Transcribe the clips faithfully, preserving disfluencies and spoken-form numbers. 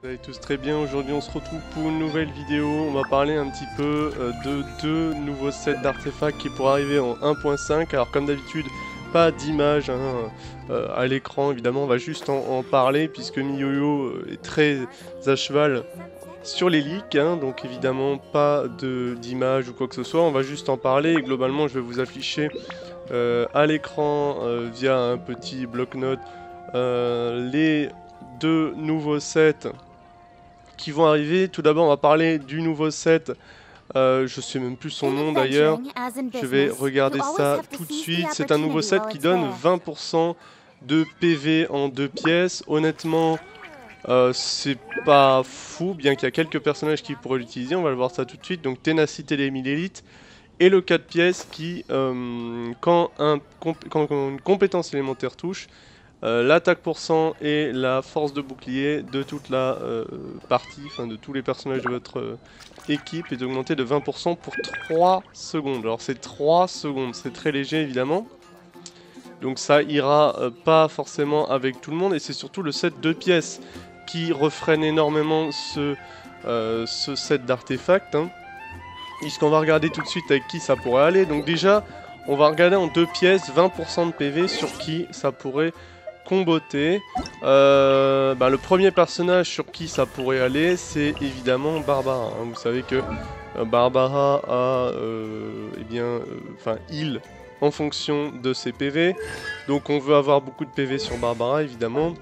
Vous allez tous très bien, aujourd'hui on se retrouve pour une nouvelle vidéo, on va parler un petit peu euh, de deux nouveaux sets d'artefacts qui pourraient arriver en un point cinq. Alors comme d'habitude, pas d'image hein, euh, à l'écran, évidemment on va juste en, en parler puisque MiYoYo euh, est très à cheval sur les leaks, hein, donc évidemment pas d'image ou quoi que ce soit, on va juste en parler et globalement je vais vous afficher euh, à l'écran euh, via un petit bloc-notes euh, les deux nouveaux sets qui vont arriver. Tout d'abord, on va parler du nouveau set. Euh, je sais même plus son nom d'ailleurs. Je vais regarder ça tout de suite. C'est un nouveau set qui donne vingt pour cent de P V en deux pièces. Honnêtement, euh, c'est pas fou, bien qu'il y a quelques personnages qui pourraient l'utiliser. On va le voir ça tout de suite. Donc, Ténacité des mille élites. Et le quatre pièces qui, euh, quand, un quand une compétence élémentaire touche, Euh, l'attaque pour cent et la force de bouclier de toute la euh, partie, enfin de tous les personnages de votre euh, équipe est augmenté de vingt pour cent pour trois secondes. Alors c'est trois secondes, c'est très léger évidemment. Donc ça ira euh, pas forcément avec tout le monde et c'est surtout le set deux pièces qui refreine énormément ce, euh, ce set d'artefacts. Hein, puisqu'on va regarder tout de suite avec qui ça pourrait aller. Donc déjà, on va regarder en deux pièces vingt pour cent de P V sur qui ça pourrait comboter. Euh, bah, le premier personnage sur qui ça pourrait aller, c'est évidemment Barbara. Hein. Vous savez que euh, Barbara a, euh, eh bien, enfin, euh, heal en fonction de ses P V. Donc on veut avoir beaucoup de P V sur Barbara, évidemment.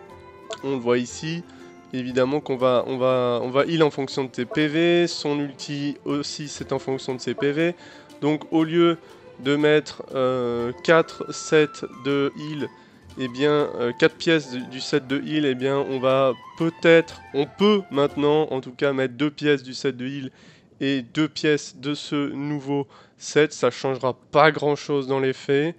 On le voit ici. Évidemment qu'on va, on va, on va heal en fonction de ses P V. Son ulti aussi, c'est en fonction de ses P V. Donc au lieu de mettre euh, quatre sets de heal, eh bien, euh, quatre pièces du, du set de heal, eh bien, on va peut-être, on peut maintenant, en tout cas, mettre deux pièces du set de heal et deux pièces de ce nouveau set. Ça changera pas grand-chose dans les faits.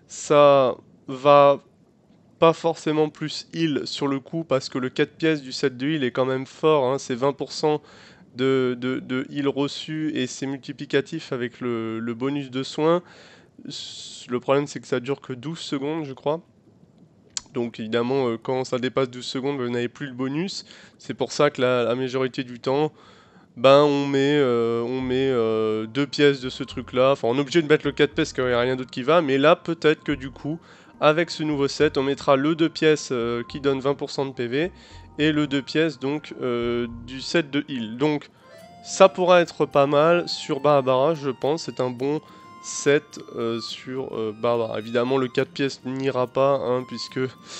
Ça va pas forcément plus heal sur le coup, parce que le quatre pièces du set de heal est quand même fort. Hein, c'est vingt pour cent de, de, de heal reçu et c'est multiplicatif avec le, le bonus de soins. Le problème, c'est que ça dure que douze secondes, je crois. Donc évidemment, euh, quand ça dépasse douze secondes, vous n'avez plus le bonus. C'est pour ça que la, la majorité du temps, ben on met, euh, on met euh, deux pièces de ce truc-là. Enfin, on est obligé de mettre le quatre pièces car il n'y a rien d'autre qui va. Mais là, peut-être que du coup, avec ce nouveau set, on mettra le deux pièces euh, qui donne vingt pour cent de P V et le deux pièces donc euh, du set de heal. Donc ça pourra être pas mal sur Barbara, je pense. C'est un bon set euh, sur euh, Barbara. Évidemment, le quatre pièces n'ira pas, hein, puisque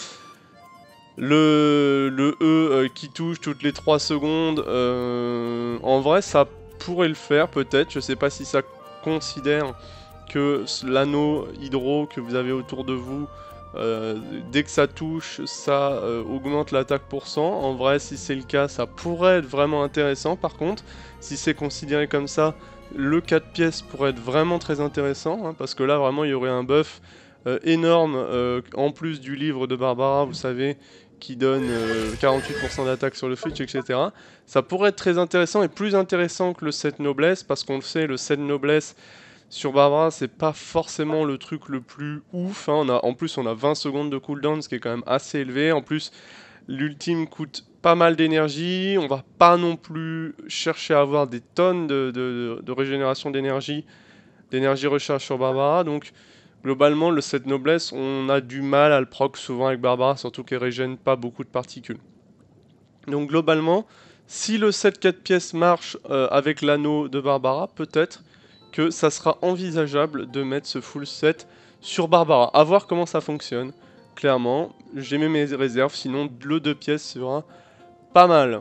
le, le E euh, qui touche toutes les trois secondes, euh, en vrai, ça pourrait le faire, peut-être. Je sais pas si ça considère que l'anneau hydro que vous avez autour de vous, euh, dès que ça touche, ça euh, augmente l'attaque pour cent. En vrai, si c'est le cas, ça pourrait être vraiment intéressant. Par contre, si c'est considéré comme ça, le quatre pièces pourrait être vraiment très intéressant, hein, parce que là vraiment il y aurait un buff euh, énorme euh, en plus du livre de Barbara, vous savez, qui donne euh, quarante-huit pour cent d'attaque sur le switch, et cetera. Ça pourrait être très intéressant et plus intéressant que le set noblesse, parce qu'on le sait, le set noblesse sur Barbara c'est pas forcément le truc le plus ouf, hein. On a, en plus on a vingt secondes de cooldown, ce qui est quand même assez élevé. En plus l'ultime coûte pas mal d'énergie, on va pas non plus chercher à avoir des tonnes de, de, de régénération d'énergie, d'énergie recharge sur Barbara, donc globalement le set noblesse, on a du mal à le proc souvent avec Barbara, surtout qu'elle régène pas beaucoup de particules. Donc globalement, si le set quatre pièces marche euh, avec l'anneau de Barbara, peut-être que ça sera envisageable de mettre ce full set sur Barbara, à voir comment ça fonctionne. Clairement, j'ai mis mes réserves, sinon le deux pièces sera pas mal.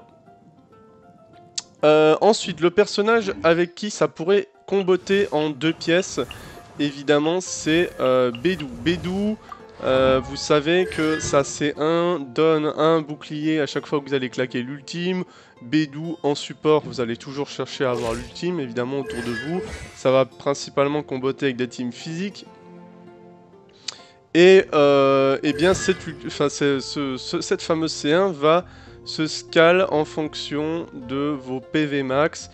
Euh, ensuite, le personnage avec qui ça pourrait comboter en deux pièces, évidemment, c'est euh, Bédou. Bédou, euh, vous savez que ça c'est un, donne un bouclier à chaque fois que vous allez claquer l'ultime. Bédou en support, vous allez toujours chercher à avoir l'ultime, évidemment, autour de vous. Ça va principalement comboter avec des teams physiques. Et euh, eh bien, cette, enfin, ce, ce, cette fameuse C un va se scale en fonction de vos P V max.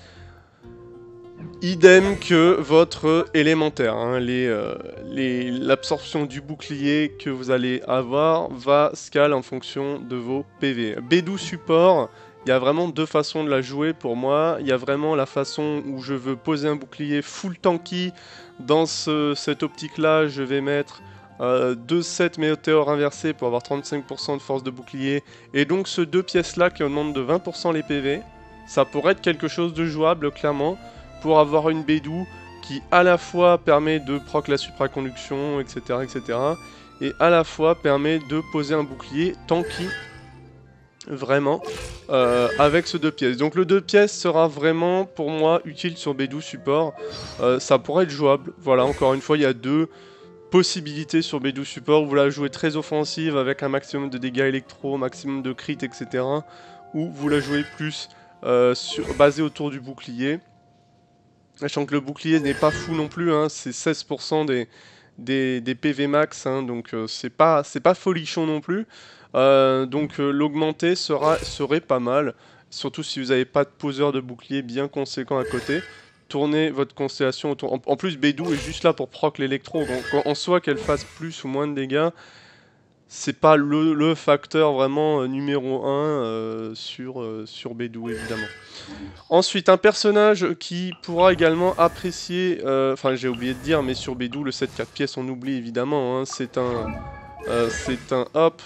Idem que votre élémentaire, hein, euh, l'absorption du bouclier que vous allez avoir va scale en fonction de vos P V. Bédou support, Il y a vraiment deux façons de la jouer pour moi. Il y a vraiment la façon où je veux poser un bouclier full tanky. Dans ce, cette optique-là, je vais mettre euh, deux sets météores inversés pour avoir trente-cinq pour cent de force de bouclier. Et donc ce deux pièces-là qui augmentent de vingt pour cent les P V, ça pourrait être quelque chose de jouable, clairement, pour avoir une Bédou qui à la fois permet de proc la supraconduction, et cetera, et cetera, et à la fois permet de poser un bouclier tanky, vraiment, euh, avec ce deux pièces. Donc le deux pièces sera vraiment, pour moi, utile sur Bédou support. Euh, ça pourrait être jouable. Voilà, encore une fois, il y a deux possibilités sur Bédou support. Vous la jouez très offensive avec un maximum de dégâts électro, maximum de crit, et cetera. Ou vous la jouez plus euh, sur, basé autour du bouclier. Sachant que le bouclier n'est pas fou non plus, hein, c'est seize pour cent des, des, des P V max, hein, donc euh, c'est pas, c'est pas folichon non plus. Euh, donc euh, l'augmenter sera, serait pas mal, surtout si vous n'avez pas de poseur de bouclier bien conséquent à côté. Tournez votre constellation autour. En, en plus, Bédou est juste là pour proc l'électro, donc en soi qu'elle fasse plus ou moins de dégâts, c'est pas le, le facteur vraiment euh, numéro un euh, sur, euh, sur Bédou, évidemment. Ensuite, un personnage qui pourra également apprécier, euh, enfin j'ai oublié de dire, mais sur Bédou, le set quatre pièces, on oublie évidemment, hein, c'est un, euh, c'est un hop.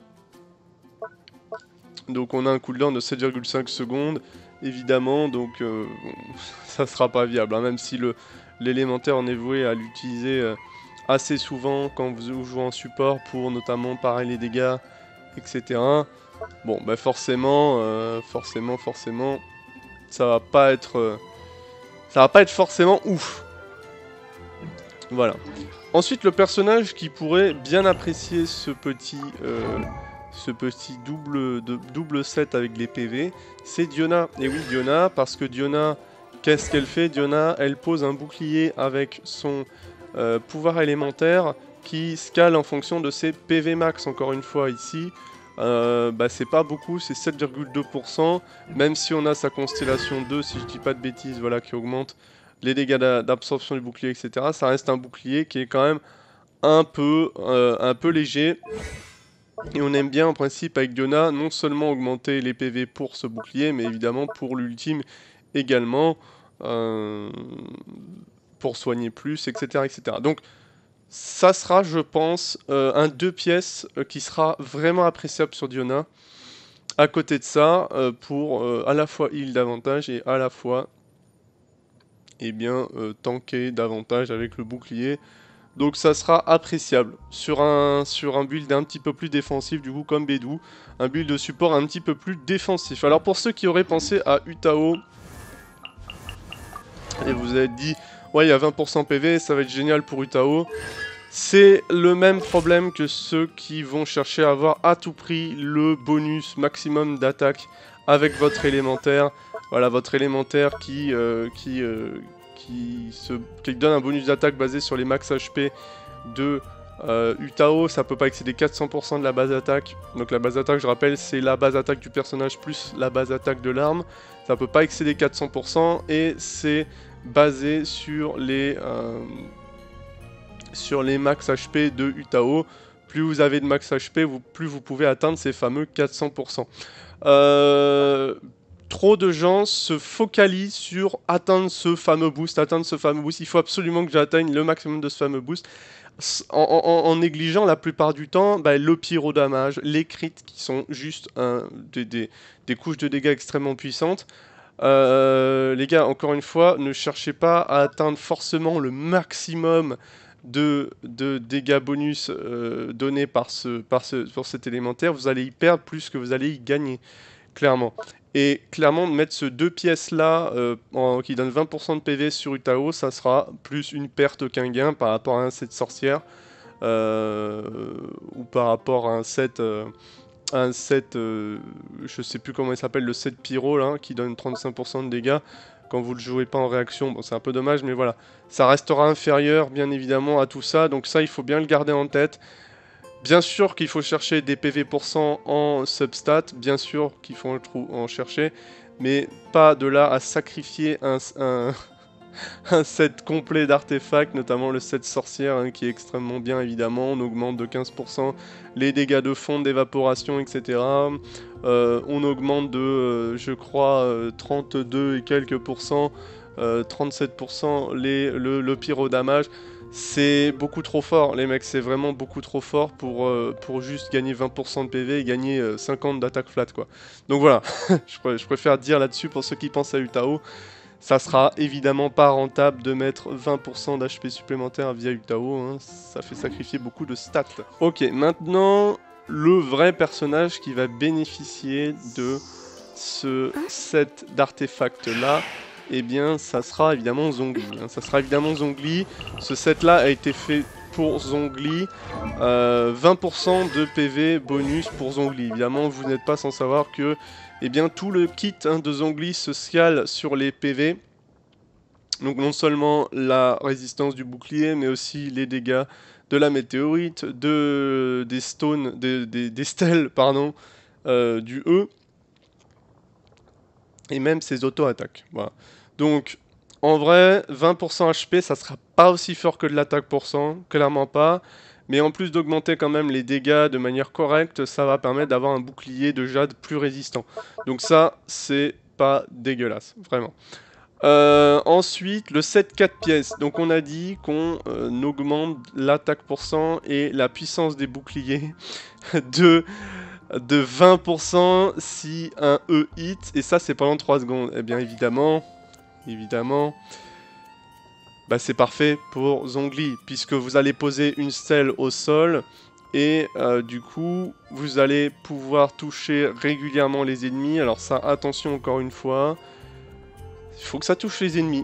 Donc on a un cooldown de sept virgule cinq secondes, évidemment, donc euh, bon, ça sera pas viable, hein, même si l'élémentaire on est voué à l'utiliser euh, assez souvent quand vous jouez en support pour notamment parer les dégâts, et cetera. Bon, bah forcément, euh, forcément, forcément, ça va pas être, euh, ça va pas être forcément ouf. Voilà. Ensuite, le personnage qui pourrait bien apprécier ce petit, euh, ce petit double, de, double set avec les P V, c'est Diona. Et oui, Diona, parce que Diona, qu'est-ce qu'elle fait? Diona, elle pose un bouclier avec son euh, pouvoir élémentaire qui scale en fonction de ses P V max, encore une fois ici. Euh, bah c'est pas beaucoup, c'est sept virgule deux pour cent, même si on a sa constellation deux, si je dis pas de bêtises, voilà, qui augmente les dégâts d'absorption du bouclier, et cetera. Ça reste un bouclier qui est quand même un peu, euh, un peu léger. Et on aime bien en principe avec Diona non seulement augmenter les P V pour ce bouclier, mais évidemment pour l'ultime également, euh, pour soigner plus, et cetera, et cetera. Donc ça sera, je pense, euh, un deux pièces euh, qui sera vraiment appréciable sur Diona. À côté de ça, euh, pour euh, à la fois heal davantage et à la fois eh bien, euh, tanker davantage avec le bouclier. Donc ça sera appréciable sur un, sur un build un petit peu plus défensif, du coup comme Bédou. Un build de support un petit peu plus défensif. Alors pour ceux qui auraient pensé à Utao, et vous avez dit... ouais, il y a vingt pour cent P V, ça va être génial pour Utao. C'est le même problème que ceux qui vont chercher à avoir à tout prix le bonus maximum d'attaque avec votre élémentaire. Voilà, votre élémentaire qui, euh, qui, euh, qui, se, qui donne un bonus d'attaque basé sur les max H P de euh, Utao. Ça peut pas excéder quatre cents pour cent de la base attaque. Donc la base attaque, je rappelle, c'est la base attaque du personnage plus la base attaque de l'arme. Ça peut pas excéder quatre cents pour cent et c'est basé sur les, euh, sur les max H P de Utao. Plus vous avez de max H P, vous, plus vous pouvez atteindre ces fameux quatre cents pour cent. Euh, trop de gens se focalisent sur atteindre ce fameux boost, atteindre ce fameux boost. Il faut absolument que j'atteigne le maximum de ce fameux boost. En, en, en négligeant la plupart du temps bah, le pyrodamage, les crits qui sont juste un, des, des, des couches de dégâts extrêmement puissantes. Euh, les gars, encore une fois, ne cherchez pas à atteindre forcément le maximum de, de dégâts bonus euh, donnés par, ce, par, ce, par cet élémentaire. Vous allez y perdre plus que vous allez y gagner, clairement. Et clairement, mettre ce deux pièces là euh, en, qui donne vingt pour cent de P V sur Utao, ça sera plus une perte qu'un gain par rapport à un set sorcière euh, ou par rapport à un set... Euh, un set, euh, je sais plus comment il s'appelle, le set pyro là, qui donne trente-cinq pour cent de dégâts quand vous le jouez pas en réaction. Bon, c'est un peu dommage, mais voilà, ça restera inférieur bien évidemment à tout ça, donc ça il faut bien le garder en tête. Bien sûr qu'il faut chercher des P V pour cent en substat, bien sûr qu'il faut en chercher, mais pas de là à sacrifier un, un, un set complet d'artefacts, notamment le set sorcière hein, qui est extrêmement bien évidemment. On augmente de quinze pour cent les dégâts de fond, d'évaporation, et cetera. euh, on augmente de, euh, je crois, euh, trente-deux et quelques pourcents, euh, trente-sept pour cent les, le, le pyro damage. C'est beaucoup trop fort, les mecs, c'est vraiment beaucoup trop fort pour, euh, pour juste gagner vingt pour cent de P V et gagner euh, cinquante d'attaque flat, quoi. Donc voilà, je, pr je préfère dire là-dessus, pour ceux qui pensent à Utao, ça sera évidemment pas rentable de mettre vingt pour cent d'H P supplémentaire via Utao, hein, ça fait sacrifier beaucoup de stats. Ok, maintenant, le vrai personnage qui va bénéficier de ce set d'artefacts-là, eh bien, ça sera évidemment Zhongli. Hein. Ça sera évidemment Zhongli. Ce set-là a été fait pour Zhongli. Euh, vingt pour cent de P V bonus pour Zhongli. Évidemment, vous n'êtes pas sans savoir que eh bien, tout le kit hein, de Zhongli se scale sur les P V. Donc non seulement la résistance du bouclier, mais aussi les dégâts de la météorite, de, des stones, des, des, des stèles, pardon, euh, du E. Et même ses auto-attaques. Voilà. Donc, en vrai, vingt pour cent H P, ça sera pas aussi fort que de l'attaque pour cent, clairement pas. Mais en plus d'augmenter quand même les dégâts de manière correcte, ça va permettre d'avoir un bouclier de jade plus résistant. Donc ça, c'est pas dégueulasse, vraiment. Euh, ensuite, le set quatre pièces. Donc on a dit qu'on euh, augmente l'attaque pour cent et la puissance des boucliers de... de vingt pour cent si un E hit, et ça c'est pendant trois secondes. Et bien évidemment, évidemment, bah c'est parfait pour Zhongli, puisque vous allez poser une stèle au sol, et euh, du coup, vous allez pouvoir toucher régulièrement les ennemis. Alors ça, attention encore une fois, il faut que ça touche les ennemis.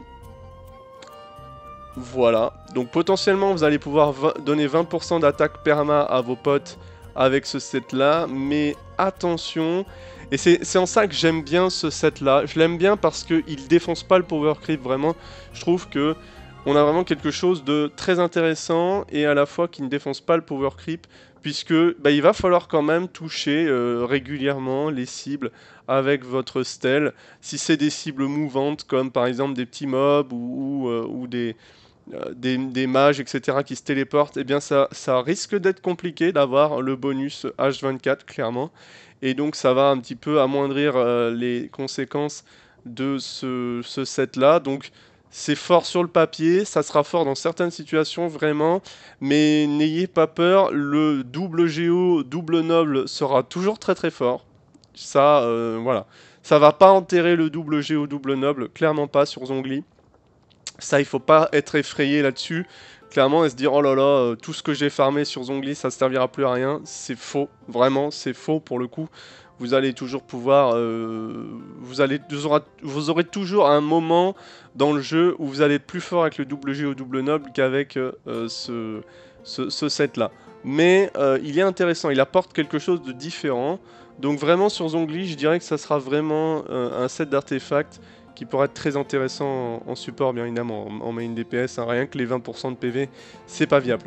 Voilà, donc potentiellement vous allez pouvoir donner vingt pour cent d'attaque perma à vos potes avec ce set là, mais attention, et c'est en ça que j'aime bien ce set là, je l'aime bien parce qu'il défonce pas le power creep vraiment, je trouve que on a vraiment quelque chose de très intéressant et à la fois qui ne défonce pas le power creep, puisque bah, il va falloir quand même toucher euh, régulièrement les cibles avec votre stèle, si c'est des cibles mouvantes comme par exemple des petits mobs ou, ou, euh, ou des... Euh, des, des mages, et cetera qui se téléportent, eh bien ça, ça risque d'être compliqué d'avoir le bonus H vingt-quatre, clairement. Et donc ça va un petit peu amoindrir euh, les conséquences de ce, ce set-là. Donc c'est fort sur le papier, ça sera fort dans certaines situations, vraiment. Mais n'ayez pas peur, le double géo, double noble sera toujours très très fort. Ça, euh, voilà. Ça va pas enterrer le double géo, double noble, clairement pas sur Zhongli. Ça, il faut pas être effrayé là-dessus, clairement, et se dire « Oh là là, euh, tout ce que j'ai farmé sur Zhongli, ça ne servira plus à rien ». C'est faux, vraiment, c'est faux pour le coup. Vous allez toujours pouvoir... Euh, vous, allez, vous, aura, vous aurez toujours un moment dans le jeu où vous allez être plus fort avec le double G ou double noble qu'avec euh, ce, ce, ce set-là. Mais euh, il est intéressant, il apporte quelque chose de différent. Donc vraiment, sur Zhongli, je dirais que ça sera vraiment euh, un set d'artefacts qui pourrait être très intéressant en, en support, bien évidemment, en, en main D P S, hein, rien que les vingt pour cent de P V, c'est pas viable.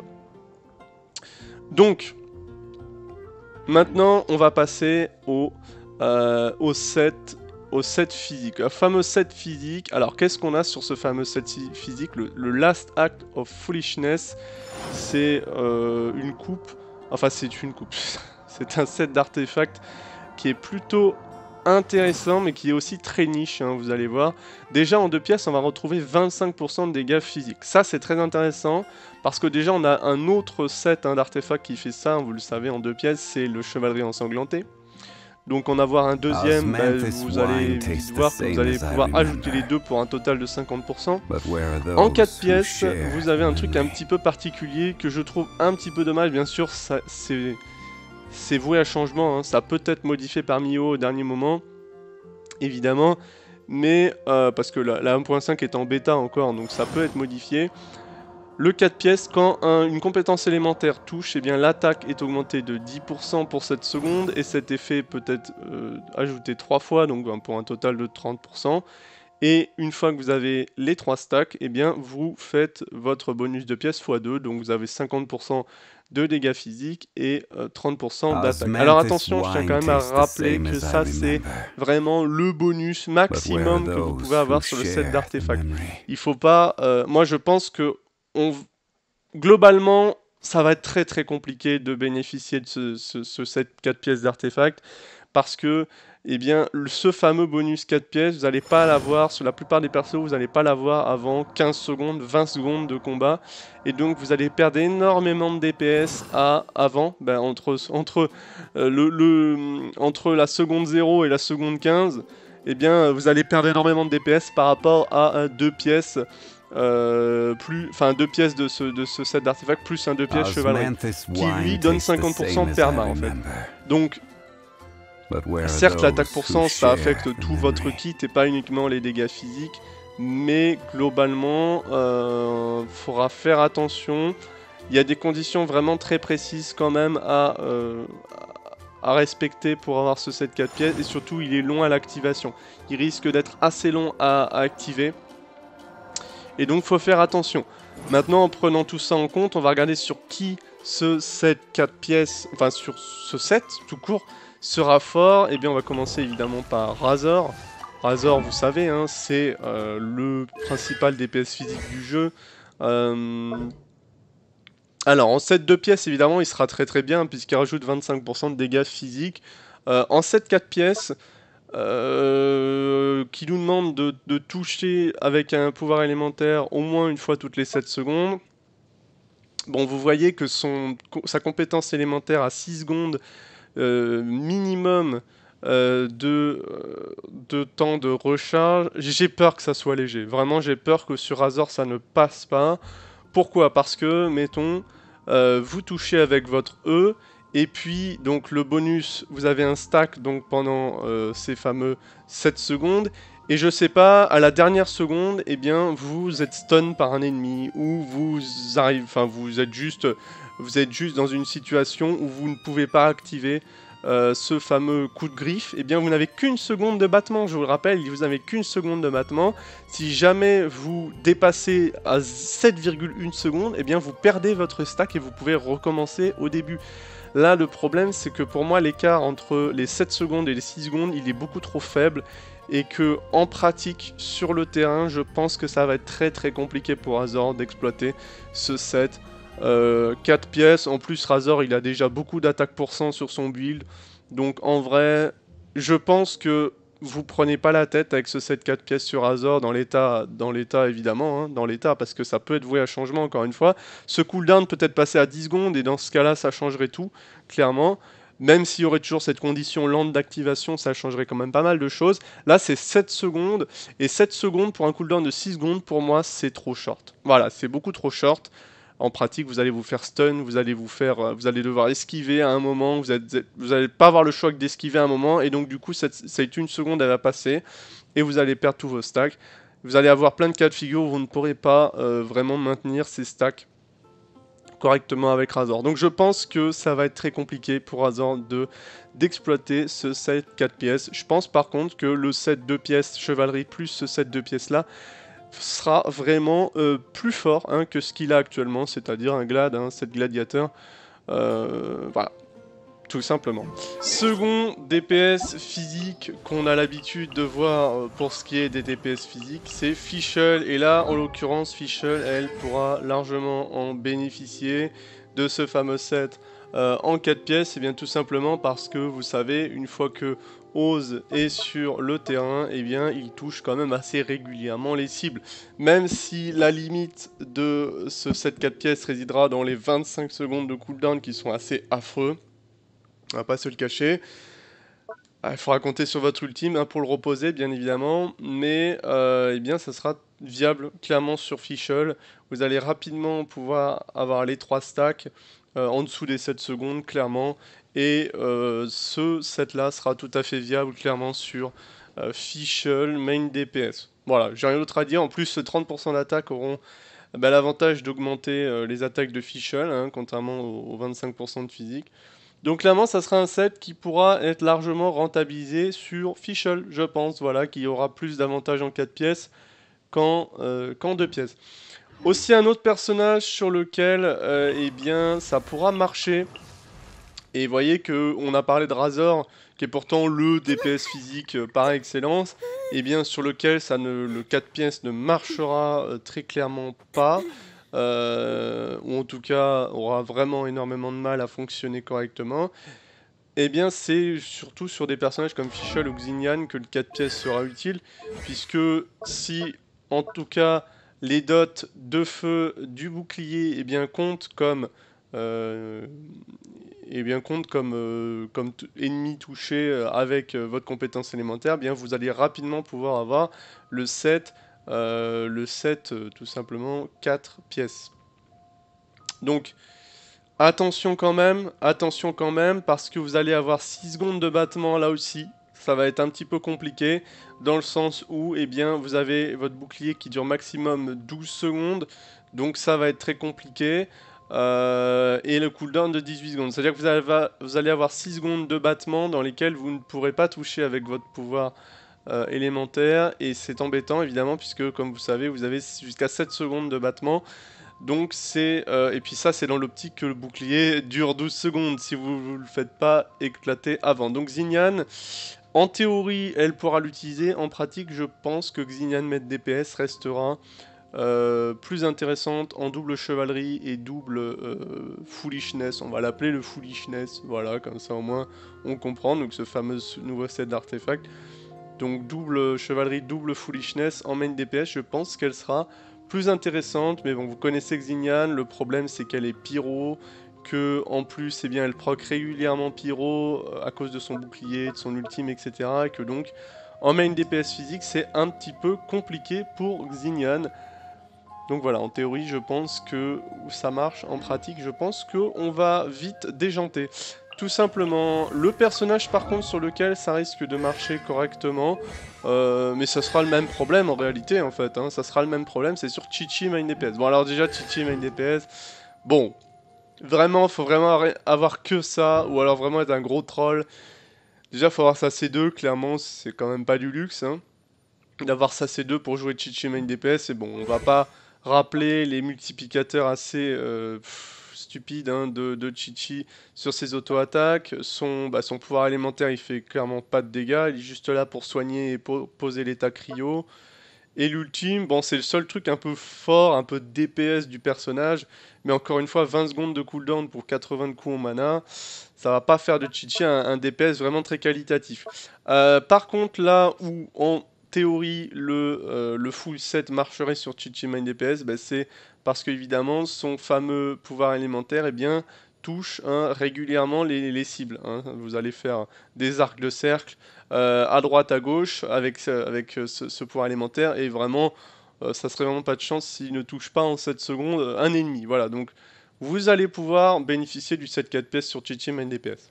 Donc, maintenant, on va passer au, euh, au set, au set physique, un fameux set physique. Alors, qu'est-ce qu'on a sur ce fameux set physique? le, le Last Act of Foolishness, c'est euh, une coupe, enfin c'est une coupe, c'est un set d'artefacts qui est plutôt intéressant, mais qui est aussi très niche, hein, vous allez voir. Déjà en deux pièces, on va retrouver vingt-cinq pour cent de dégâts physiques. Ça, c'est très intéressant, parce que déjà, on a un autre set hein, d'artefacts qui fait ça, hein, vous le savez, en deux pièces, c'est le chevalerie ensanglanté. Donc en avoir un deuxième, bah, vous allez voir que vous allez pouvoir ajouter les deux pour un total de cinquante pour cent. En quatre pièces, vous avez un truc un petit peu particulier que je trouve un petit peu dommage, bien sûr, c'est... C'est voué à changement, hein. Ça peut être modifié par Mio au dernier moment, évidemment, mais euh, parce que la, la un point cinq est en bêta encore, donc ça peut être modifié. Le quatre pièces, quand un, une compétence élémentaire touche, eh bien l'attaque est augmentée de dix pour cent pour cette seconde, et cet effet peut être euh, ajouté trois fois, donc pour un total de trente pour cent. Et une fois que vous avez les trois stacks, eh bien vous faites votre bonus de pièces fois deux, donc vous avez cinquante pour cent de dégâts physiques et euh, trente pour cent d'attaque. Alors attention, je tiens quand même à rappeler que ça c'est vraiment le bonus maximum que vous pouvez avoir sur le set d'artefacts. Il faut pas... Euh, moi je pense que on, globalement, ça va être très très compliqué de bénéficier de ce, ce, ce set quatre pièces d'artefacts, parce que eh bien, le- ce fameux bonus quatre pièces, vous n'allez pas l'avoir, sur la plupart des persos, vous n'allez pas l'avoir avant quinze secondes, vingt secondes de combat. Et donc, vous allez perdre énormément de D P S à, avant, ben, entre, entre, euh, le, le- entre la seconde zéro et la seconde quinze. Eh bien, vous allez perdre énormément de D P S par rapport à euh, deux pièces. Euh, plus, enfin deux pièces de ce, de ce set d'artefacts plus un deux pièces chevalerie qui lui donne cinquante pour cent perma en fait. Donc certes l'attaque pour cent ça affecte tout votre kit et pas uniquement les dégâts physiques, mais globalement euh, faudra faire attention. Il y a des conditions vraiment très précises quand même à, euh, à respecter pour avoir ce set quatre pièces et surtout il est long à l'activation. Il risque d'être assez long à, à activer. Et donc faut faire attention. Maintenant en prenant tout ça en compte, on va regarder sur qui ce set quatre pièces, enfin sur ce set tout court, sera fort. Et bien on va commencer évidemment par Razor. Razor vous savez, hein, c'est euh, le principal D P S physique du jeu. Euh... Alors en set deux pièces évidemment il sera très très bien puisqu'il rajoute vingt-cinq pour cent de dégâts physiques. Euh, en set quatre pièces... Euh, qui nous demande de, de toucher avec un pouvoir élémentaire au moins une fois toutes les sept secondes. Bon, vous voyez que son, sa compétence élémentaire a six secondes euh, minimum euh, de, euh, de temps de recharge. J'ai peur que ça soit léger. Vraiment, j'ai peur que sur Razor, ça ne passe pas. Pourquoi? Parce que, mettons, euh, vous touchez avec votre E, et puis, donc, le bonus, vous avez un stack donc pendant euh, ces fameux sept secondes, et je sais pas, à la dernière seconde, eh bien, vous êtes stun par un ennemi, ou vous arrivez, enfin, vous êtes juste, vous êtes juste dans une situation où vous ne pouvez pas activer euh, ce fameux coup de griffe. Eh bien, vous n'avez qu'une seconde de battement, je vous le rappelle, vous n'avez qu'une seconde de battement. Si jamais vous dépassez à sept virgule un secondes, eh bien, vous perdez votre stack et vous pouvez recommencer au début. Là, le problème, c'est que pour moi, l'écart entre les sept secondes et les six secondes, il est beaucoup trop faible. Et que, en pratique, sur le terrain, je pense que ça va être très très compliqué pour Razor d'exploiter ce set. Euh, quatre pièces, en plus Razor, il a déjà beaucoup d'attaque pour cent sur son build. Donc, en vrai, je pense que vous prenez pas la tête avec ce set quatre pièces sur Razor dans l'état, dans l'état évidemment, hein, dans l'état, parce que ça peut être voué à changement encore une fois. Ce cooldown peut être passé à dix secondes et dans ce cas-là, ça changerait tout, clairement. Même s'il y aurait toujours cette condition lente d'activation, ça changerait quand même pas mal de choses. Là, c'est sept secondes, et sept secondes pour un cooldown de six secondes, pour moi, c'est trop short. Voilà, c'est beaucoup trop short. En pratique, vous allez vous faire stun, vous allez vous faire, vous allez devoir esquiver à un moment, vous êtes, vous allez pas avoir le choix d'esquiver à un moment, et donc du coup, cette, cette une seconde, elle va passer, et vous allez perdre tous vos stacks. Vous allez avoir plein de cas de figure où vous ne pourrez pas euh, vraiment maintenir ces stacks correctement avec Razor. Donc je pense que ça va être très compliqué pour Razor de d'exploiter ce set quatre pièces. Je pense par contre que le set deux pièces chevalerie plus ce set deux pièces là sera vraiment euh, plus fort hein, que ce qu'il a actuellement, c'est-à-dire un glad, un set gladiateur. Euh, voilà. Tout simplement. Second D P S physique qu'on a l'habitude de voir pour ce qui est des D P S physiques, c'est Fischl. Et là, en l'occurrence, Fischl, elle pourra largement en bénéficier de ce fameux set euh, en quatre pièces. Et bien tout simplement parce que, vous savez, une fois que Oz est sur le terrain, et bien il touche quand même assez régulièrement les cibles. Même si la limite de ce set quatre pièces résidera dans les vingt-cinq secondes de cooldown qui sont assez affreux. On va pas se le cacher. Il faudra compter sur votre ultime hein, pour le reposer, bien évidemment. Mais euh, eh bien, ça sera viable clairement sur Fischl. Vous allez rapidement pouvoir avoir les trois stacks euh, en dessous des sept secondes, clairement. Et euh, ce set-là sera tout à fait viable, clairement, sur euh, Fischl main D P S. Voilà, j'ai rien d'autre à dire. En plus, trente pour cent d'attaque auront bah, l'avantage d'augmenter euh, les attaques de Fischl, hein, contrairement aux, aux vingt-cinq pour cent de physique. Donc clairement, ça sera un set qui pourra être largement rentabilisé sur Fischl, je pense, voilà, qui aura plus d'avantages en quatre pièces qu'en euh, qu'en deux pièces. Aussi un autre personnage sur lequel, euh, eh bien, ça pourra marcher. Et vous voyez qu'on a parlé de Razor, qui est pourtant le D P S physique euh, par excellence, et bien sur lequel ça ne, le quatre pièces ne marchera euh, très clairement pas. Euh, ou en tout cas aura vraiment énormément de mal à fonctionner correctement. Eh bien, c'est surtout sur des personnages comme Fischl ou Xignan que le quatre pièces sera utile, puisque si, en tout cas, les dots de feu du bouclier eh bien, comptent comme, euh, eh bien, comptent comme, euh, comme ennemi touché euh, avec euh, votre compétence élémentaire, eh bien, vous allez rapidement pouvoir avoir le set, euh, le set euh, tout simplement quatre pièces. Donc, attention quand même, attention quand même, parce que vous allez avoir six secondes de battement là aussi. Ça va être un petit peu compliqué, dans le sens où eh bien, vous avez votre bouclier qui dure maximum douze secondes, donc ça va être très compliqué. Euh, et le cooldown de dix-huit secondes. C'est-à-dire que vous allez, vous allez avoir six secondes de battement dans lesquelles vous ne pourrez pas toucher avec votre pouvoir euh, élémentaire, et c'est embêtant évidemment, puisque comme vous savez, vous avez jusqu'à sept secondes de battement. Donc c'est... Euh, et puis ça, c'est dans l'optique que le bouclier dure douze secondes, si vous ne le faites pas éclater avant. Donc Xignan, en théorie, elle pourra l'utiliser. En pratique, je pense que Xignan maître D P S restera euh, plus intéressante en double chevalerie et double euh, foolishness. On va l'appeler le foolishness. Voilà, comme ça au moins on comprend. Donc ce fameux nouveau set d'artefacts. Donc double chevalerie, double foolishness en main D P S, je pense qu'elle sera plus intéressante. Mais bon, vous connaissez Xignan, le problème c'est qu'elle est pyro, que en plus eh bien, elle proc régulièrement pyro euh, à cause de son bouclier, de son ultime, et cetera. Et que donc en main D P S physique c'est un petit peu compliqué pour Xignan. Donc voilà, en théorie je pense que ça marche, en pratique je pense qu'on va vite déjanter. Tout simplement, le personnage par contre sur lequel ça risque de marcher correctement, euh, mais ça sera le même problème en réalité en fait, hein, ça sera le même problème, c'est sur Chi-Chi main D P S. Bon alors déjà Chi-Chi main D P S, bon, vraiment, faut vraiment avoir que ça, ou alors vraiment être un gros troll. Déjà faut avoir sa C deux, clairement c'est quand même pas du luxe, hein, d'avoir sa C deux pour jouer Chi-Chi main D P S, et bon, on va pas rappeler les multiplicateurs assez euh, pff, stupides hein, de, de Chi-Chi sur ses auto-attaques. Son, bah, son pouvoir élémentaire, il fait clairement pas de dégâts. Il est juste là pour soigner et po poser l'état cryo. Et l'ultime, bon, c'est le seul truc un peu fort, un peu D P S du personnage. Mais encore une fois, vingt secondes de cooldown pour quatre-vingts de coups en mana. Ça va pas faire de Chi-Chi un, un D P S vraiment très qualitatif. Euh, par contre, là où on théorie, le, euh, le full set marcherait sur Chi-Chi main D P S, bah, c'est parce qu'évidemment, son fameux pouvoir élémentaire eh bien, touche hein, régulièrement les, les cibles. Hein. Vous allez faire des arcs de cercle euh, à droite, à gauche, avec, avec ce, ce pouvoir élémentaire, et vraiment, euh, ça serait vraiment pas de chance s'il ne touche pas en sept secondes un ennemi. Voilà, donc vous allez pouvoir bénéficier du set quatre pièces sur Chi-Chi main D P S.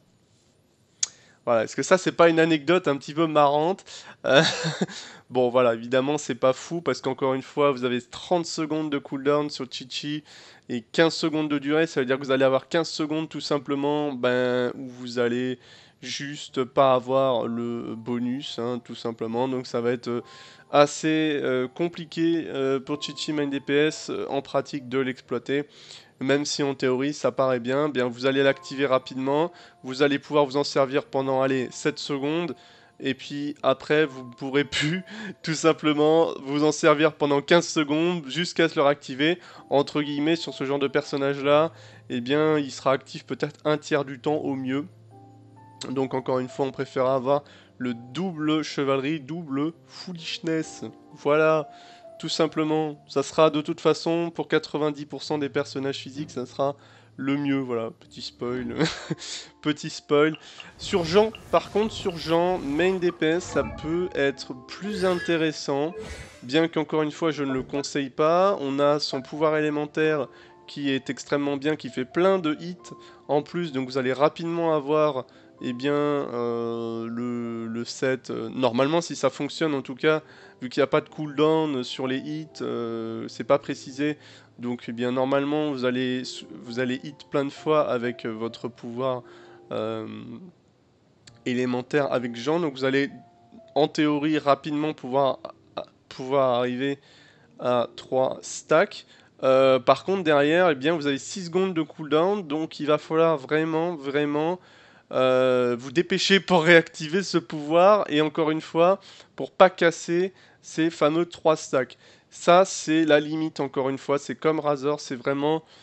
Voilà, est-ce que ça c'est pas une anecdote un petit peu marrante euh, Bon voilà, évidemment c'est pas fou parce qu'encore une fois vous avez trente secondes de cooldown sur Chi-Chi et quinze secondes de durée, ça veut dire que vous allez avoir quinze secondes tout simplement ben, où vous allez juste pas avoir le bonus hein, tout simplement, donc ça va être euh, assez euh, compliqué euh, pour Chi-Chi main D P S euh, en pratique de l'exploiter. Même si en théorie ça paraît bien, bien vous allez l'activer rapidement, vous allez pouvoir vous en servir pendant allez, sept secondes, et puis après vous ne pourrez plus tout simplement vous en servir pendant quinze secondes jusqu'à se le réactiver. Entre guillemets, sur ce genre de personnage là, eh bien il sera actif peut-être un tiers du temps au mieux. Donc encore une fois on préfère avoir le double chevalerie, double foolishness. Voilà. Tout simplement, ça sera de toute façon, pour quatre-vingt-dix pour cent des personnages physiques, ça sera le mieux, voilà, petit spoil, petit spoil. Sur Jean, par contre, sur Jean, main D P S, ça peut être plus intéressant, bien qu'encore une fois, je ne le conseille pas. On a son pouvoir élémentaire qui est extrêmement bien, qui fait plein de hits en plus, donc vous allez rapidement avoir eh bien, euh, le, le set, euh, normalement si ça fonctionne en tout cas, vu qu'il n'y a pas de cooldown sur les hits, euh, c'est pas précisé, donc eh bien normalement vous allez, vous allez hit plein de fois avec euh, votre pouvoir euh, élémentaire avec Jean, donc vous allez en théorie rapidement pouvoir, pouvoir arriver à trois stacks. Euh, par contre derrière, eh bien, vous avez six secondes de cooldown, donc il va falloir vraiment, vraiment euh, vous dépêcher pour réactiver ce pouvoir, et encore une fois, pour pas casser ces fameux trois stacks. Ça, c'est la limite, encore une fois, c'est comme Razor, c'est vraiment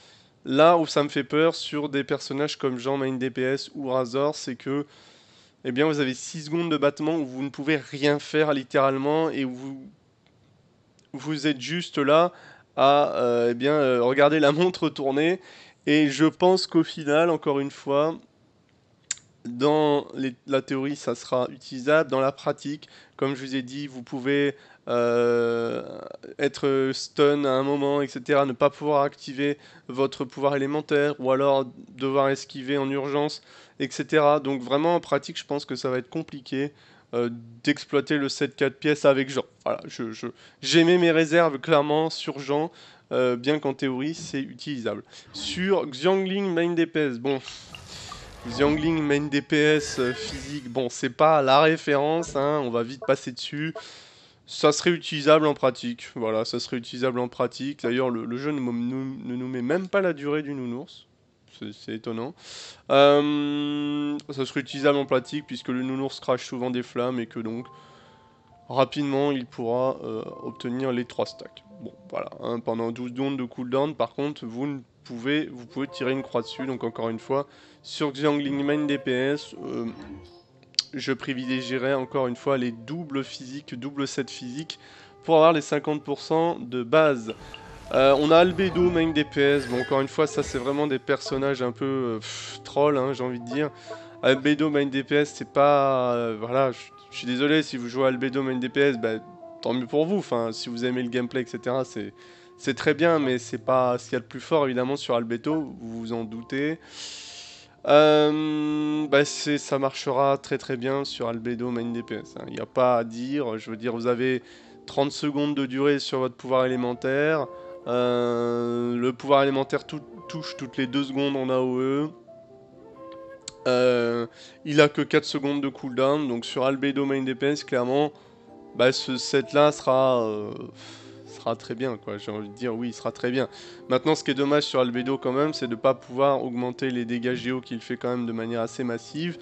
Là où ça me fait peur sur des personnages comme Jean main D P S ou Razor, c'est que eh bien, vous avez six secondes de battement où vous ne pouvez rien faire littéralement et où vous, vous êtes juste là à euh, eh bien, euh, regarder la montre tourner. Et je pense qu'au final, encore une fois, dans les- la théorie, ça sera utilisable. Dans la pratique, comme je vous ai dit, vous pouvez euh, être stun à un moment, et cetera. Ne pas pouvoir activer votre pouvoir élémentaire ou alors devoir esquiver en urgence, et cetera. Donc vraiment en pratique, je pense que ça va être compliqué euh, d'exploiter le set quatre pièces avec Jean. Voilà, je, je- j'émets mes réserves clairement sur Jean, euh, bien qu'en théorie, c'est utilisable. Sur Xiangling main D P S, bon. Xiangling main D P S euh, physique, bon, c'est pas la référence, hein, on va vite passer dessus. Ça serait utilisable en pratique, voilà, ça serait utilisable en pratique. D'ailleurs, le, le jeu ne, nous ne nous met même pas la durée du nounours. C'est c'est étonnant. Euh, ça serait utilisable en pratique puisque le nounours crache souvent des flammes et que donc rapidement il pourra euh, obtenir les trois stacks. Bon, voilà, hein, pendant douze secondes de cooldown, par contre, vous ne pouvez, vous pouvez tirer une croix dessus. Donc encore une fois, sur Xiangling main D P S, euh, je privilégierais encore une fois les doubles physiques, double set physique pour avoir les cinquante pour cent de base. Euh, on a Albedo main D P S, bon encore une fois ça c'est vraiment des personnages un peu euh, pff, troll, hein, j'ai envie de dire. Albedo main D P S c'est pas... euh, voilà, je je suis désolé si vous jouez Albedo main D P S, bah, tant mieux pour vous, enfin si vous aimez le gameplay et cetera c'est... C'est très bien, mais c'est pas ce qu'il y a de plus fort évidemment sur Albedo, vous vous en doutez. Euh, bah c'est, ça marchera très très bien sur Albedo main D P S. Il n'y a pas à dire. Je veux dire, vous avez trente secondes de durée sur votre pouvoir élémentaire. Euh, le pouvoir élémentaire tou- touche toutes les deux secondes en A O E. Euh, il a que quatre secondes de cooldown. Donc sur Albedo main D P S, clairement, bah, ce set là sera, euh, sera très bien, quoi. J'ai envie de dire, oui, il sera très bien. Maintenant, ce qui est dommage sur Albedo quand même, c'est de ne pas pouvoir augmenter les dégâts géo qu'il fait quand même de manière assez massive.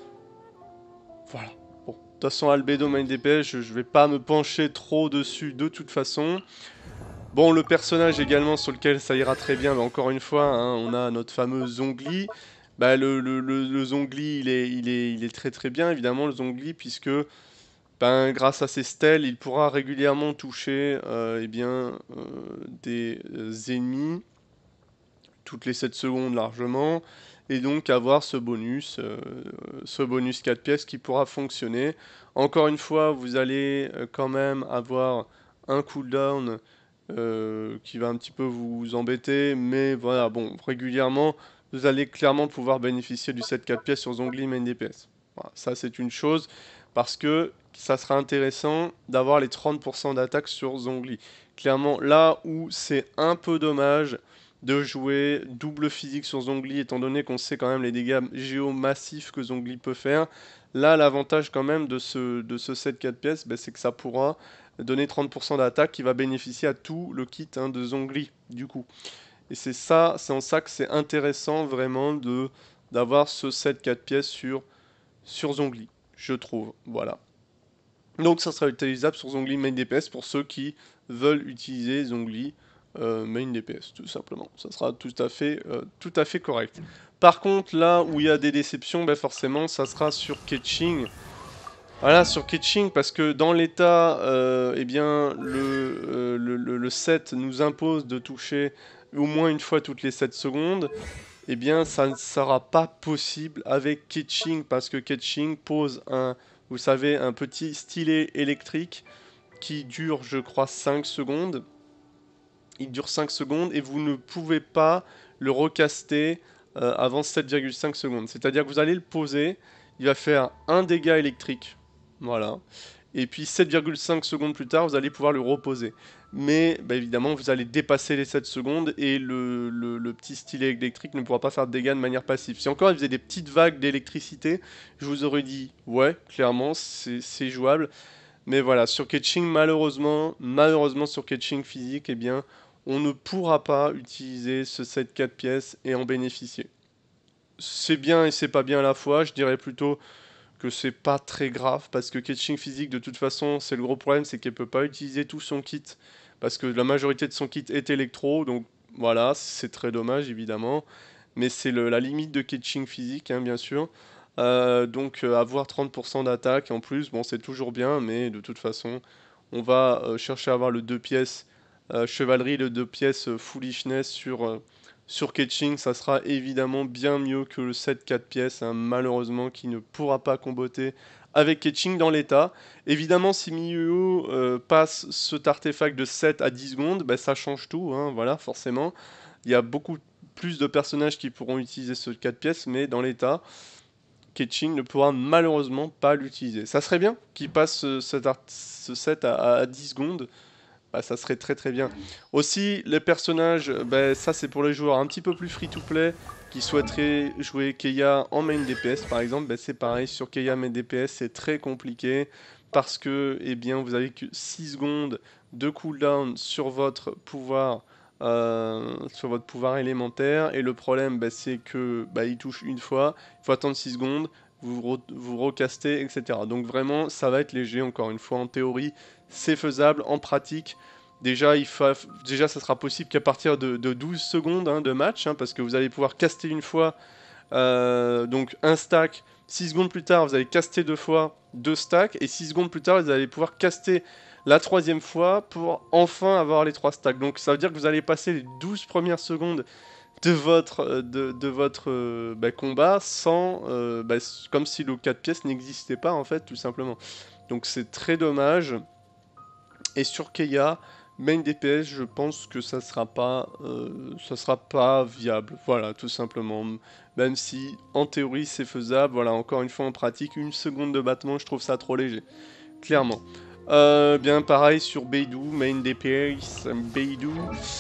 Voilà. Bon, de toute façon, Albedo main D P S, je, je vais pas me pencher trop dessus de toute façon. Bon, le personnage également sur lequel ça ira très bien, mais encore une fois, hein, on a notre fameux Zhongli. Bah, le, le, le, le Zhongli, il est, il, est, il est très très bien, évidemment, le Zhongli, puisque ben, grâce à ses stèles, il pourra régulièrement toucher euh, eh bien, euh, des euh, ennemis toutes les sept secondes largement, et donc avoir ce bonus, euh, ce bonus quatre pièces qui pourra fonctionner. Encore une fois, vous allez euh, quand même avoir un cooldown euh, qui va un petit peu vous embêter, mais voilà, bon, régulièrement, vous allez clairement pouvoir bénéficier du set quatre pièces sur Zhongli main D P S. Voilà, ça c'est une chose, parce que ça sera intéressant d'avoir les trente pour cent d'attaque sur Zhongli. Clairement, là où c'est un peu dommage de jouer double physique sur Zhongli, étant donné qu'on sait quand même les dégâts géo massifs que Zhongli peut faire. Là, l'avantage quand même de ce, de ce set quatre pièces, bah, c'est que ça pourra donner trente pour cent d'attaque qui va bénéficier à tout le kit hein, de Zhongli, du coup. Et c'est ça, c'est en ça que c'est intéressant vraiment de d'avoir ce set quatre pièces sur, sur Zhongli, je trouve. Voilà. Donc ça sera utilisable sur Zhongli main D P S pour ceux qui veulent utiliser Zhongli euh, main D P S, tout simplement. Ça sera tout à fait, euh, tout à fait correct. Par contre, là où il y a des déceptions, ben forcément, ça sera sur Keqing. Voilà, sur Keqing, parce que dans l'état, euh, eh bien, le, euh, le, le, le set nous impose de toucher au moins une fois toutes les sept secondes. Eh bien, ça ne sera pas possible avec Keqing, parce que Keqing pose un, vous savez, un petit stylet électrique qui dure, je crois, cinq secondes. Il dure cinq secondes et vous ne pouvez pas le recaster euh, avant sept virgule cinq secondes. C'est-à-dire que vous allez le poser, il va faire un dégât électrique. Voilà. Et puis sept virgule cinq secondes plus tard, vous allez pouvoir le reposer. Mais bah, évidemment, vous allez dépasser les sept secondes et le, le, le petit stylet électrique ne pourra pas faire de dégâts de manière passive. Si encore il faisait des petites vagues d'électricité, je vous aurais dit, ouais, clairement, c'est jouable. Mais voilà, sur Keqing, malheureusement, malheureusement sur Keqing physique, eh bien, on ne pourra pas utiliser ce set quatre pièces et en bénéficier. C'est bien et c'est pas bien à la fois, je dirais plutôt que c'est pas très grave, parce que Keqing physique, de toute façon, c'est le gros problème, c'est qu'elle peut pas utiliser tout son kit, parce que la majorité de son kit est électro, donc Voilà, c'est très dommage évidemment, mais c'est le- la limite de catching physique, hein, bien sûr. Euh, donc euh, avoir trente pour cent d'attaque en plus, bon c'est toujours bien, mais de toute façon, on va euh, chercher à avoir le deux pièces euh, chevalerie, le deux pièces euh, foolishness sur, euh, sur catching, ça sera évidemment bien mieux que le sept quatre pièces, hein, malheureusement, qui ne pourra pas comboter avec catching dans l'état. Évidemment, si Miyu euh, passe cet artefact de sept à dix secondes, ben, ça change tout, hein, voilà, forcément. Il y a beaucoup plus de personnages qui pourront utiliser ce quatre pièces, mais dans l'état, Ketching ne pourra malheureusement pas l'utiliser. Ça serait bien qu'il passe ce, cet art- ce set à, à dix secondes, bah, ça serait très très bien. Aussi, les personnages, bah, ça c'est pour les joueurs un petit peu plus free-to-play, qui souhaiteraient jouer Keia en main D P S par exemple, bah, c'est pareil, sur Keia main D P S c'est très compliqué, parce que eh bien, vous avez que six secondes de cooldown sur votre pouvoir euh, sur votre pouvoir élémentaire, et le problème bah, c'est que bah, il touche une fois, il faut attendre six secondes, vous, re vous recastez, et cetera. Donc vraiment, ça va être léger, encore une fois, en théorie, c'est faisable, en pratique, déjà, il fa... déjà ça sera possible qu'à partir de, de douze secondes hein, de match, hein, parce que vous allez pouvoir caster une fois, euh, donc un stack, six secondes plus tard, vous allez caster deux fois, deux stacks, et six secondes plus tard, vous allez pouvoir caster la troisième fois pour enfin avoir les trois stacks. Donc ça veut dire que vous allez passer les douze premières secondes de votre, euh, de, de votre euh, bah, combat sans, euh, bah, comme si le quatre pièces n'existait pas en fait, tout simplement. Donc c'est très dommage. Et sur Keia, main D P S, je pense que ça sera pas, euh, ça sera pas viable. Voilà, tout simplement. Même si en théorie c'est faisable, voilà, encore une fois en pratique, une seconde de battement, je trouve ça trop léger. Clairement. Euh, bien pareil sur Beidou, main D P S, Beidou.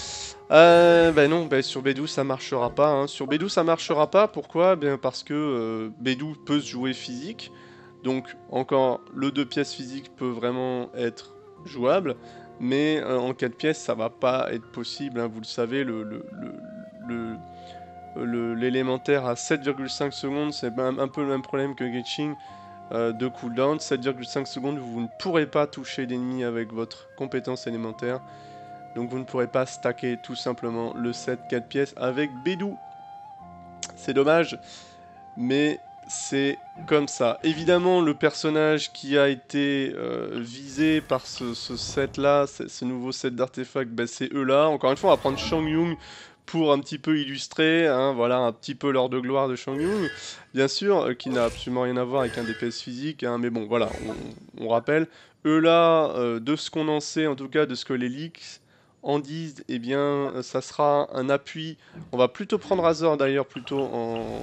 Euh, ben non, ben sur Beidou ça marchera pas. Hein. Sur Beidou ça marchera pas, pourquoi? Bien parce que euh, Beidou peut se jouer physique. Donc encore, le deux pièces physique peut vraiment être jouable, mais euh, en quatre pièces ça va pas être possible, hein. Vous le savez, le, le, le, le- le- l'élémentaire à sept virgule cinq secondes, c'est un, un peu le même problème que Getching euh, de cooldown. sept virgule cinq secondes, vous ne pourrez pas toucher d'ennemis avec votre compétence élémentaire, donc vous ne pourrez pas stacker tout simplement le set quatre pièces avec Bédou. C'est dommage, mais c'est comme ça. Évidemment, le personnage qui a été euh, visé par ce, ce set-là, ce, ce nouveau set d'artefacts, bah, c'est eux-là. Encore une fois, on va prendre Shang Yung pour un petit peu illustrer, hein, voilà, un petit peu l'heure de gloire de Shang Yung, bien sûr, euh, qui n'a absolument rien à voir avec un D P S physique, hein, mais bon, voilà, on, on rappelle. Eux-là, euh, de ce qu'on en sait, en tout cas de ce que les leaks en disent, eh bien, ça sera un appui. On va plutôt prendre Razor d'ailleurs, plutôt en,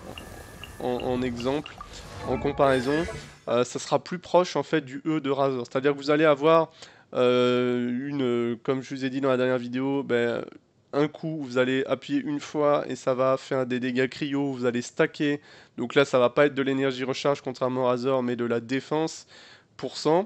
en, en exemple, en comparaison, euh, ça sera plus proche en fait du E de Razor. C'est-à-dire que vous allez avoir euh, une, comme je vous ai dit dans la dernière vidéo, ben, un coup vous allez appuyer une fois et ça va faire des dégâts cryo, vous allez stacker. Donc là ça va pas être de l'énergie recharge contrairement à Razor, mais de la défense pour cent.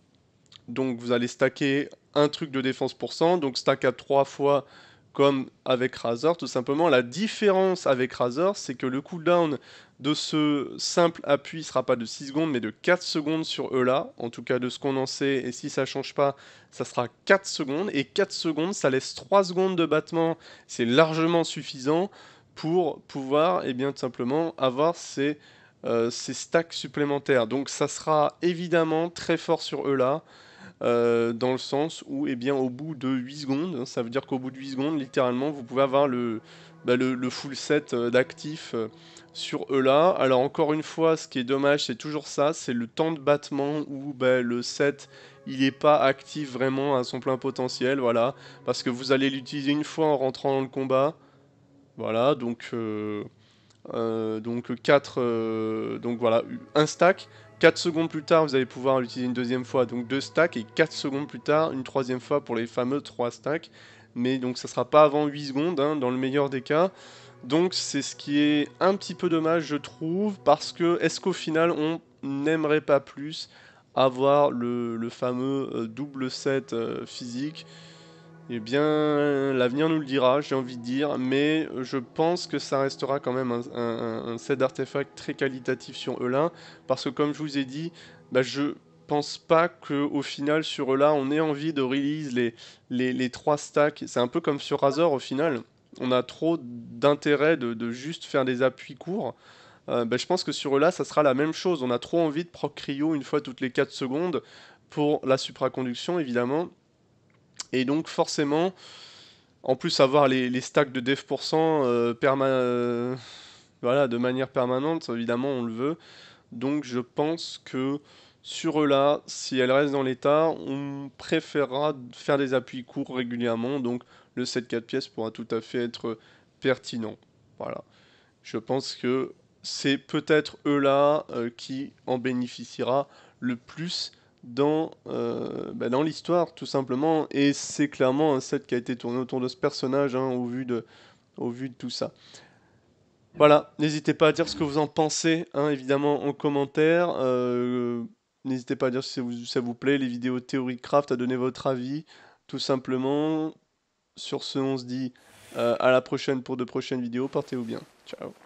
Donc vous allez stacker un truc de défense pour cent, donc stack à trois fois comme avec Razor, tout simplement. La différence avec Razor, c'est que le cooldown de ce simple appui sera pas de six secondes, mais de quatre secondes sur E-là, en tout cas de ce qu'on en sait, et si ça change pas, ça sera quatre secondes, et quatre secondes, ça laisse trois secondes de battement, c'est largement suffisant pour pouvoir, et eh bien, tout simplement, avoir ces, euh, ces stacks supplémentaires. Donc ça sera évidemment très fort sur E-là, euh, dans le sens où, eh bien, au bout de huit secondes, hein, ça veut dire qu'au bout de huit secondes, littéralement, vous pouvez avoir le, bah, le, le full set euh, d'actifs euh, sur eux-là. Alors, encore une fois, ce qui est dommage, c'est toujours ça, c'est le temps de battement où bah, le set, il n'est pas actif vraiment à son plein potentiel, voilà, parce que vous allez l'utiliser une fois en rentrant dans le combat, voilà, donc... Euh, euh, donc quatre, euh, donc voilà, un stack. quatre secondes plus tard, vous allez pouvoir l'utiliser une deuxième fois, donc deux stacks, et quatre secondes plus tard, une troisième fois pour les fameux trois stacks. Mais donc ça sera pas avant huit secondes, hein, dans le meilleur des cas. Donc c'est ce qui est un petit peu dommage, je trouve, parce que est-ce qu'au final on n'aimerait pas plus avoir le, le fameux euh, double set euh, physique? Eh bien, l'avenir nous le dira, j'ai envie de dire, mais je pense que ça restera quand même un, un- un set d'artefacts très qualitatif sur E L un, parce que comme je vous ai dit, bah, je pense pas qu'au final sur eux là on ait envie de release les, les, les trois stacks. C'est un peu comme sur Razor au final. On a trop d'intérêt de, de juste faire des appuis courts. Euh, bah, je pense que sur eux là ça sera la même chose. On a trop envie de proc cryo une fois toutes les quatre secondes pour la supraconduction évidemment. Et donc forcément, en plus avoir les, les stacks de dev pourcent euh, perma euh, voilà, de manière permanente, évidemment on le veut. Donc je pense que sur eux là, si elle reste dans l'état, on préférera faire des appuis courts régulièrement. Donc le sept quatre pièces pourra tout à fait être pertinent. Voilà. Je pense que c'est peut-être eux là euh, qui en bénéficiera le plus dans, euh, bah, dans l'histoire tout simplement. Et c'est clairement un set qui a été tourné autour de ce personnage hein, au vu de, au vu de tout ça. Voilà, n'hésitez pas à dire ce que vous en pensez, hein, évidemment en commentaire. Euh, n'hésitez pas à dire si ça vous, ça vous plaît, les vidéos Theory Craft, à donner votre avis, tout simplement. Sur ce, on se dit euh, à la prochaine pour de prochaines vidéos. Portez-vous bien. Ciao.